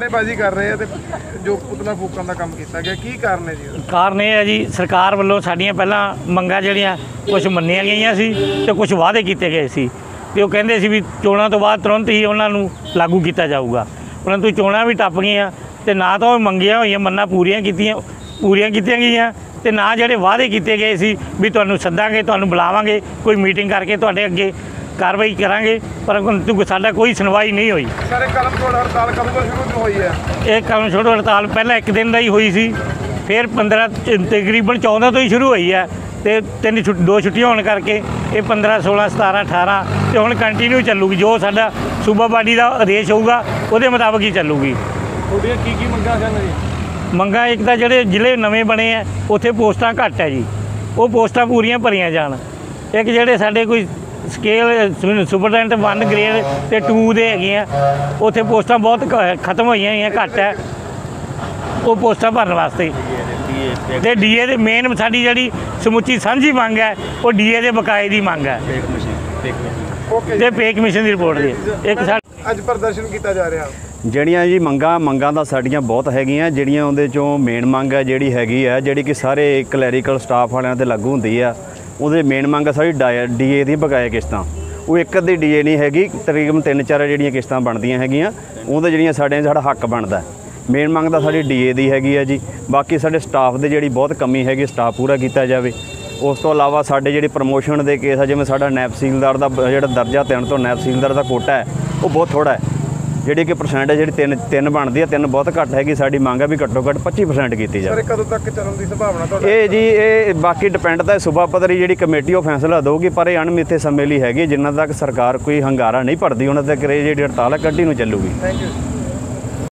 नारेबाजी कर रहे हैं ते जो पुतला फूकण का काम किया गया, की कारण है जी? ਕਾਰਨ ਇਹ ਹੈ ਜੀ, ਸਰਕਾਰ ਵੱਲੋਂ ਸਾਡੀਆਂ ਪਹਿਲਾਂ ਮੰਗਾਂ ਜਿਹੜੀਆਂ ਕੁਝ ਮੰਨੀਆਂ ਗਈਆਂ ਸੀ ਤੇ ਕੁਝ ਵਾਅਦੇ ਕੀਤੇ ਗਏ ਸੀ ਤੇ ਉਹ ਕਹਿੰਦੇ ਸੀ ਵੀ ਚੋਣਾਂ ਤੋਂ ਬਾਅਦ ਤੁਰੰਤ ਹੀ ਉਹਨਾਂ ਨੂੰ ਲਾਗੂ ਕੀਤਾ ਜਾਊਗਾ। ਪਰੰਤੂ ਚੋਣਾਂ ਵੀ ਟੱਪ ਗਈਆਂ ਤੇ ਨਾ ਤਾਂ ਉਹ ਮੰਗੀਆਂ ਹੋਈਆਂ ਮੰਨਾਂ ਪੂਰੀਆਂ ਕੀਤੀਆਂ ਗਈਆਂ ਤੇ ਨਾ ਜਿਹੜੇ ਵਾਅਦੇ ਕੀਤੇ ਗਏ ਸੀ ਵੀ ਤੁਹਾਨੂੰ ਸੱਦਾਂਗੇ, ਤੁਹਾਨੂੰ ਬੁਲਾਵਾਂਗੇ, ਕੋਈ ਮੀਟਿੰਗ ਕਰਕੇ ਤੁਹਾਡੇ ਅੱਗੇ कार्रवाई करांगे, परंतु साडा कोई सुनवाई नहीं हुई। सर कलम छोड़ हड़ताल कब तो शुरू हुई है? ये कलम छोड़ हड़ताल पहले एक दिन ही हुई सी, फिर 15 तकरीबन 14 तो ही शुरू हुई है तो दो छुट्टियां होने करके ये 15, 16, 17, 18 तो हुण कंटिन्यू चलूगी। जो साडा सूबा पार्टी का आदेश होगा उहदे मुताबिक ही चलूगी। की मंगां सन जी? मंगां एक तो जिहड़े जिले नवे बने हैं उत्थे पोस्टां घट है जी, वो पोस्टां पूरियां भरियां जाण। एक जिहड़े साडे कोई स्केल सुपरडेंट 1 ग्रेड ते 2 दे है उत्थे पोस्टां बहुत खत्म हुई घट है, वो पोस्टां भरन वास्ते ते DA दे मेन साडी जिहड़ी समुची सांझी मंग है वो DA दे बकाए दी मंग है ते पे कमीशन दी रिपोर्ट दी। एक अज प्रदर्शन किया जा रहा ਜਿਹੜੀਆਂ ਜੀ ਮੰਗਾਂ ਤਾਂ ਸਾਡੀਆਂ ਬਹੁਤ ਹੈਗੀਆਂ, ਜਿਹੜੀਆਂ ਉਹਦੇ ਚੋਂ ਮੇਨ ਮੰਗ ਹੈ ਜਿਹੜੀ ਹੈਗੀ ਆ ਜਿਹੜੀ ਕਿ ਸਾਰੇ ਕਲੈਰੀਕਲ ਸਟਾਫ ਵਾਲਿਆਂ ਤੇ ਲਾਗੂ ਹੁੰਦੀ ਆ। ਉਹਦੇ ਮੇਨ ਮੰਗ ਸਾਡੀ DA ਦੀ ਬਕਾਇਆ ਕਿਸ਼ਤਾਂ, ਉਹ ਇੱਕ ਅੱਧੀ DA ਨਹੀਂ ਹੈਗੀ, ਤਕਰੀਬਨ 3-4 ਜਿਹੜੀਆਂ ਕਿਸ਼ਤਾਂ ਬਣਦੀਆਂ ਹੈਗੀਆਂ ਉਹਦੇ ਜਿਹੜੀਆਂ ਸਾਡਾ ਹੱਕ ਬਣਦਾ। ਮੇਨ ਮੰਗ ਤਾਂ ਸਾਡੀ DA ਦੀ ਹੈਗੀ ਆ ਜੀ। ਬਾਕੀ ਸਾਡੇ ਸਟਾਫ ਦੇ ਜਿਹੜੀ ਬਹੁਤ ਕਮੀ ਹੈਗੀ, ਸਟਾਫ ਪੂਰਾ ਕੀਤਾ ਜਾਵੇ। ਉਸ ਤੋਂ ਇਲਾਵਾ ਸਾਡੇ ਜਿਹੜੇ ਪ੍ਰਮੋਸ਼ਨ ਦੇ ਕੇਸ ਆ, ਜਿਵੇਂ ਸਾਡਾ ਨਾਇਬ ਤਹਿਸੀਲਦਾਰ ਦਾ ਜਿਹੜਾ ਦਰਜਾ 3 ਤੋਂ ਨਾਇਬ ਤਹਿਸੀਲਦਾਰ ਦਾ ਕੋਟਾ ਹੈ ਉਹ ਬਹੁਤ ਥੋੜ੍ਹਾ ਹੈ, ਜਿਹੜੀ ਕਿ ਪਰਸੈਂਟ ਹੈ ਜਿਹੜੀ 3 ਬਣਦੀ ਹੈ, 3 ਬਹੁਤ ਘੱਟ ਹੈਗੀ। ਸਾਡੀ ਮੰਗ ਹੈ ਵੀ ਘੱਟੋ ਘੱਟ 25% ਕੀਤੀ ਜਾਵੇ। ਸਰ ਕਦੋਂ ਤੱਕ ਚੱਲਣ ਦੀ ਸੰਭਾਵਨਾ ਤੁਹਾਡੀ? ਇਹ ਜੀ ਇਹ ਬਾਕੀ ਡਿਪੈਂਡ ਤਾਂ ਸੂਬਾ ਪੱਧਰੀ ਜਿਹੜੀ ਕਮੇਟੀ ਉਹ ਫੈਸਲਾ ਦੇਊਗੀ, ਪਰ ਇਹ ਅਣਮਿੱਥੇ ਸਮੇਂ ਲਈ ਹੈਗੀ। ਜਿੰਨਾ ਤੱਕ ਸਰਕਾਰ ਕੋਈ ਹੰਗਾਰਾ ਨਹੀਂ ਭਰਦੀ ਉਹਨਾਂ ਤੱਕ ਇਹ ਜਿਹੜੀ ਹੜਤਾਲ ਹੈ ਕੰਟੀਨਿਊ ਚੱਲੂਗੀ। Thank you.